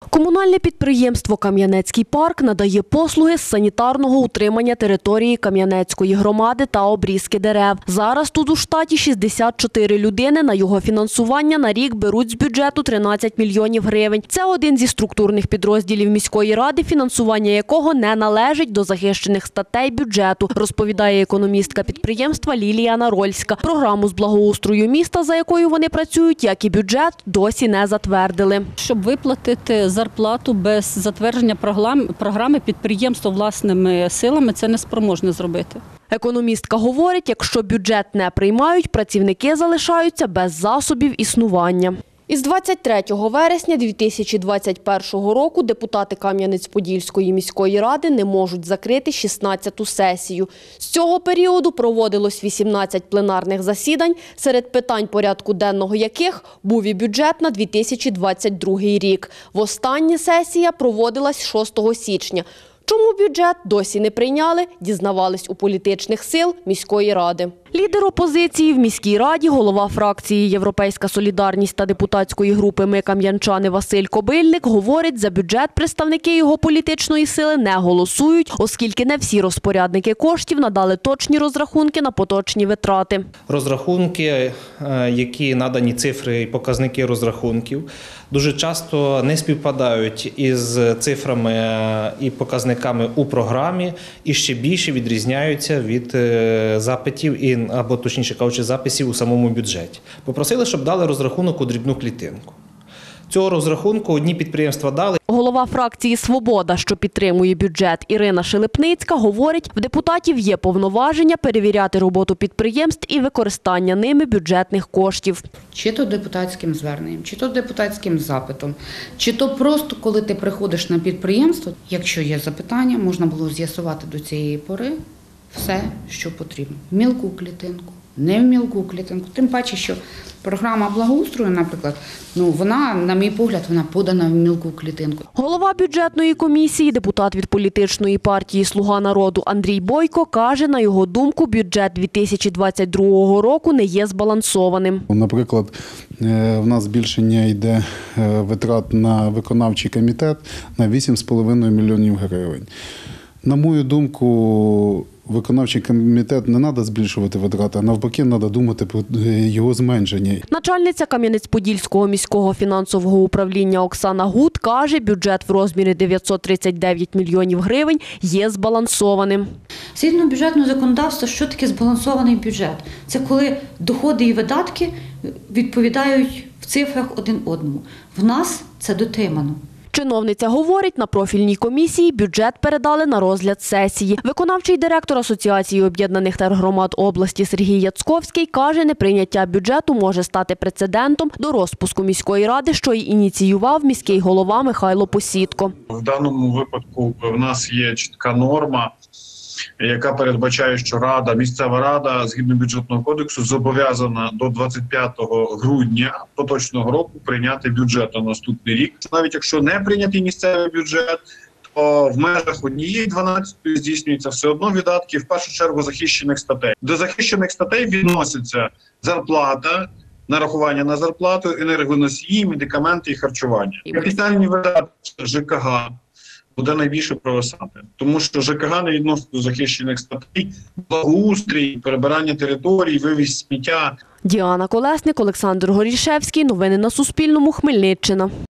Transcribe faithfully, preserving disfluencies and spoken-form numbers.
Комунальне підприємство «Кам'янецький парк» надає послуги з санітарного утримання території Кам'янецької громади та обрізки дерев. Зараз тут у штаті шістдесят чотири людини, на його фінансування на рік беруть з бюджету тринадцять мільйонів гривень. Це один зі структурних підрозділів міської ради, фінансування якого не належить до захищених статей бюджету, розповідає економістка підприємства Лілія Нарольська. Програму з благоустрою міста, за якою вони працюють, як і бюджет, досі не затвердили. Щоб виплатити зарплату без затвердження програми підприємство власними силами, це неспроможне зробити. Економістка говорить, якщо бюджет не приймають, працівники залишаються без засобів існування. Із двадцять третього вересня дві тисячі двадцять першого року депутати Кам'янець-Подільської міської ради не можуть закрити шістнадцяту сесію. З цього періоду проводилось вісімнадцять пленарних засідань, серед питань порядку денного яких був і бюджет на дві тисячі двадцять другий рік. Востаннє сесія проводилась шостого січня. Чому бюджет досі не прийняли, дізнавались у політичних сил міської ради. Лідер опозиції в міській раді, голова фракції «Європейська солідарність» та депутатської групи «Ми кам'янчани» Василь Кобильник говорить, за бюджет представники його політичної сили не голосують, оскільки не всі розпорядники коштів надали точні розрахунки на поточні витрати. Розрахунки, які надані цифри і показники розрахунків, дуже часто не співпадають із цифрами і показниками у програмі і ще більше відрізняються від запитів і або, точніше кажучи, записів у самому бюджеті. Попросили, щоб дали розрахунок у дрібну клітинку. Цього розрахунку одні підприємства дали. Голова фракції «Свобода», що підтримує бюджет, Ірина Шелепницька, говорить, в депутатів є повноваження перевіряти роботу підприємств і використання ними бюджетних коштів. Чи то депутатським зверненням, чи то депутатським запитом, чи то просто, коли ти приходиш на підприємство, якщо є запитання, можна було з'ясувати до цієї пори все, що потрібно. В мілку клітинку, не в мілку клітинку. Тим паче, що програма благоустрою, наприклад, ну вона, на мій погляд, вона подана в мілку клітинку. Голова бюджетної комісії, депутат від політичної партії «Слуга народу» Андрій Бойко каже, на його думку, бюджет дві тисячі двадцять другого року не є збалансованим. Наприклад, в нас збільшення йде витрат на виконавчий комітет на вісім з половиною мільйонів гривень. На мою думку, виконавчий комітет не треба збільшувати витрати, а навпаки, треба думати про його зменшення. Начальниця Кам'янець-Подільського міського фінансового управління Оксана Гуд каже, бюджет в розмірі дев'ятсот тридцять дев'ять мільйонів гривень є збалансованим. Згідно бюджетного законодавства, що таке збалансований бюджет? Це коли доходи і видатки відповідають в цифрах один одному. В нас це дотримано. Чиновниця говорить, на профільній комісії бюджет передали на розгляд сесії. Виконавчий директор Асоціації об'єднаних тергромад області Сергій Яцковський каже, неприйняття бюджету може стати прецедентом до розпуску міської ради, що й ініціював міський голова Михайло Посідко. В даному випадку в нас є чітка норма, яка передбачає, що рада, місцева рада, згідно бюджетного кодексу, зобов'язана до двадцять п'ятого грудня поточного року прийняти бюджет на наступний рік. Навіть якщо не прийнятий місцевий бюджет, то в межах однієї дванадцятої здійснюється все одно видатки, в першу чергу, захищених статей. До захищених статей відноситься зарплата, нарахування на зарплату, енергоносії, медикаменти і харчування. Капітальні видатки ЖКГ буде найбільше провисати, тому що ЖКГ не відносить до захищених статей, благоустрій, перебирання територій, вивіз сміття. Діана Колесник, Олександр Горішевський. Новини на Суспільному. Хмельниччина.